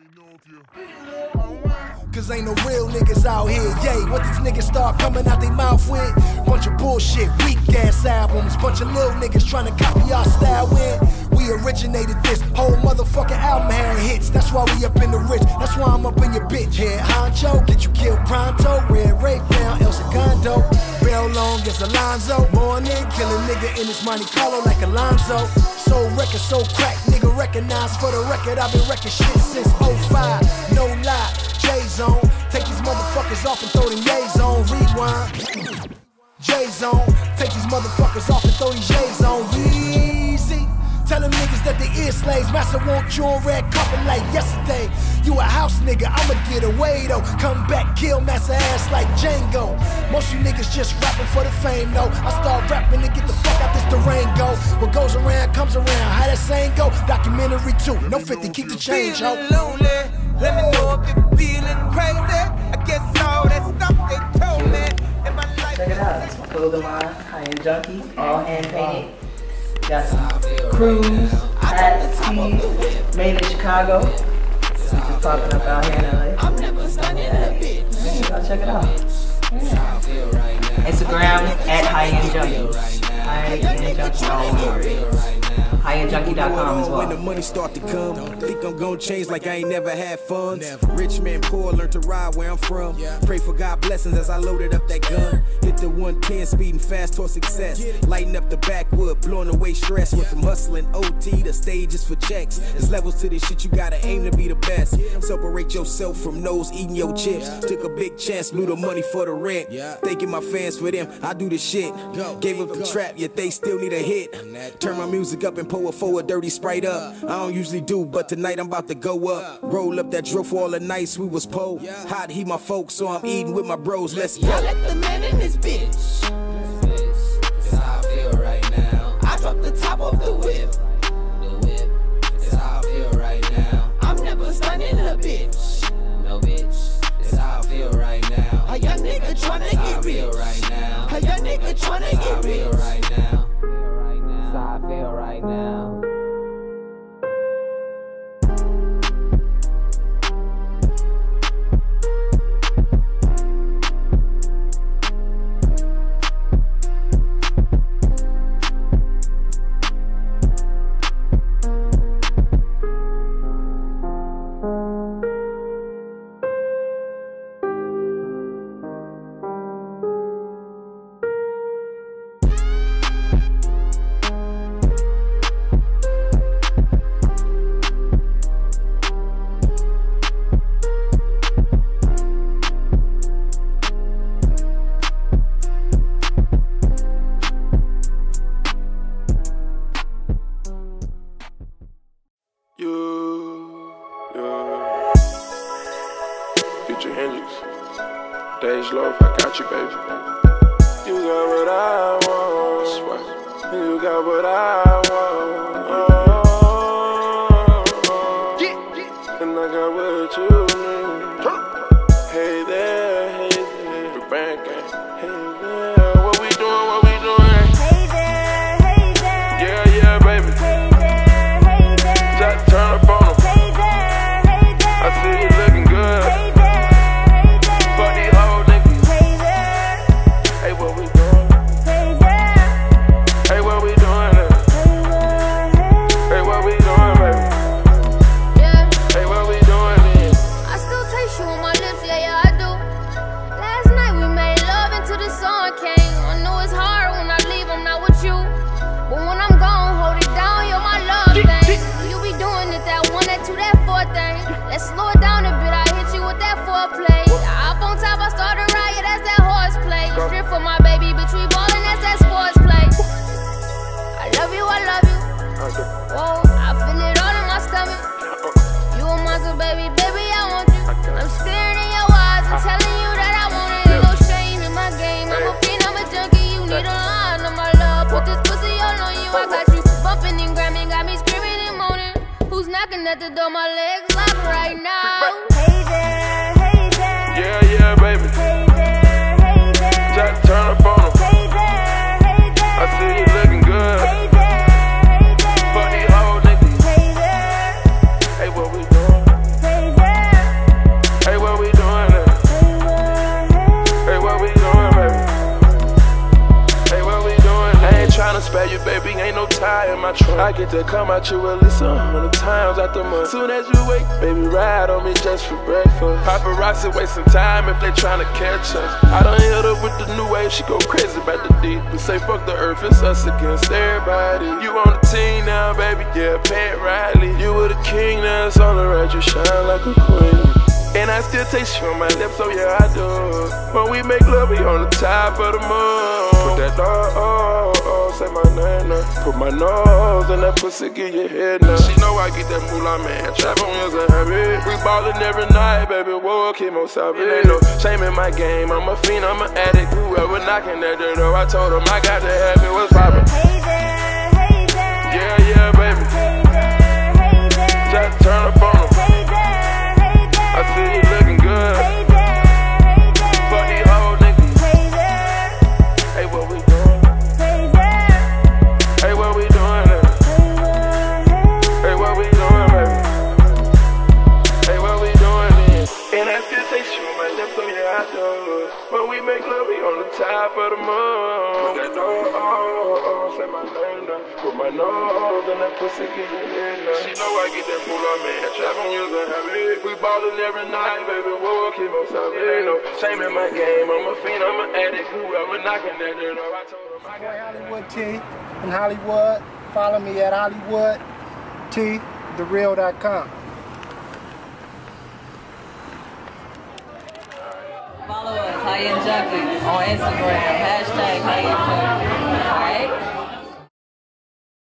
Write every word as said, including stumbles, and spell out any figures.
Cause ain't no real niggas out here, yay. What these niggas start coming out they mouth with? Bunch of bullshit, weak ass albums. Bunch of little niggas trying to copy our style when we originated this whole motherfucking album had hits. That's why we up in the rich, that's why I'm up in your bitch. Head honcho, get you killed pronto. Red Ray found El Segundo. Bell long as Alonzo. Morning, kill a nigga in his Monte Carlo like Alonzo. So record, so crack, nigga recognize for the record. I've been wrecking shit since oh five, no lie. J-Zone, take these motherfuckers off and throw them J's on. Rewind. J-Zone, take these motherfuckers off and throw these J's on. Yeezy. Tell them niggas that they is slaves. Master want you on red carpet like yesterday. You a house nigga, I'ma get away though. Come back, kill Master ass like Django. Most you niggas just rapping for the fame though. I start rapping to get the fuck out this Durango. What goes around comes around, how that saying go? Documentary too, no fifty, keep the change, ho. Lonely. Let me know if you're feeling crazy. I guess all that stuff they told me in my life. Check it out, it's my clothing line, High-End Junkie, all hand painted. Got some crews, hats, tees, made in Chicago. Just popping up out here in L A. I'm never stunning a bitch. Y'all check it out. Yeah. Instagram at High-End Junkie. High-End Junkie all over. high end junkie dot com as well. When the money start to come, think I'm gonna change like I ain't never had fun. Rich man poor, learn to ride where I'm from. Pray for God blessings as I loaded up that gun. Hit the one ten, speeding fast toward success. Lighting up the backwood, blowing away stress. Went from hustling O T to stages for checks. There's levels to this shit, you gotta aim to be the best. Separate yourself from those eating your chips. Took a big chance, blew the money for the rent. Thanking my fans for them, I do the shit. Gave up the trap, yet they still need a hit. Turn my music up and pour it for a dirty Sprite up. I don't usually do, but tonight I'm about to go up. Roll up that drill for all the nights we was po. Hot heat my folks, so I'm eating with my bros. Let's go. I let the man in this bitch. That's how I feel right now. I dropped the top of the whip. The whip. That's how I feel right now. I'm never stunning a bitch. No bitch. That's how I feel right now. A young nigga tryna get rich. Right now. A young nigga tryna get rich. Right now. That's how I feel right now. Dej Loaf, I got you, baby. You got what I want. I swear. You got what I want. Oh, yeah, yeah. And I got what you need. Hey there, hey there. We're back at. Hey there. What we doing? What we doing? Hey there, hey there. Yeah, yeah, baby. Hey there, hey there. Just turn up on them. Hey there, hey there. I see you looking good. Hey there, hey there. Fuck these hoes, niggas. Hey there. Hey, what we doing? Hey there. Hey, what we doing? Hey there, Hey, what we doing, baby? yeah. Hey, what we doing then? I still taste you on my lips, yeah, yeah, I do. Last night we made love until the sun came. I know it's hard when I leave, I'm not with you. But when I'm gone, hold it down, you're my love thing. You be doing it, that one, that two, that four thing. Let's slow it down a bit, I hit you with that foreplay. Up on top, I start a riot, that's that horseplay. Strip for my baby, bitch, we ballin', that's that sports play. I love you, I love you. Whoa, I feel it all in my stomach. You a monster, baby, baby, I want you. I'm staring in your eyes and telling you that I want it. Ain't no shame in my game. I'm a fiend, I'm a junkie. You need a line of my love. Put this pussy all on you. I got you bumping and grabbing, got me screaming and moaning. Who's knocking at the door? My legs lock right now. Hey there, hey there. Yeah, yeah, baby. Hey there, hey there. Just turn up on them. Hey there, hey there. I see you looking good. Hey there, hey there. Fuck these hoes, niggas. Hey there, Hey, what we doing? hey there. trunk. I get to come out you at least a hundred times out the month. Soon as you wake, baby, ride on me just for breakfast. Paparazzi wasting time if they tryna catch us. I done hit her with the new wave, she go crazy about the deep. We say fuck the earth, it's us against everybody. You on the team now, baby, yeah, Pat Riley. You were the king, now it's all around you, shine like a queen. And I still taste you on my lips, so yeah, I do. When we make love, we on the top of the moon. Put that dog, oh, oh, say my name now. Put my nose in that pussy, get your head now. She know I get that moolah, man. Trap on is a habit. We ballin' every night, baby. Whoa, chemo savage. It ain't no shame in my game. I'm a fiend, I'm an addict. Whoever knocking that door, I told him I got to have it. What's poppin'? Hey there, hey there. Yeah, yeah, baby. Hey there, hey there. Just turn up on them. Hey there, hey there. I see you looking good. Hey there, hey there. Fuck these whole niggas. Hey there, Hey, what we doing? hey there. Hey, what we doing now? Hey, what we doing, baby? Hey, what we doing then? And I still taste you on my lips, so yeah, I do. When we make love, we on the top of the moon. Put that dog, oh, oh, oh, say my name now. Put my nose in that pussy, get your head now. She know I get that moolah, man. Trap on you, a habit. We ballin' every night, baby. Whoa, keep on savage. It ain't no shame in my game. I'm a fiend, I'm an addict. Whoever knocking that door, I told him I got Hollywood T in Hollywood. Follow me at Hollywood T the real dot com. Follow us, High End Junkie, on Instagram. Hashtag High End Junkie. Alright?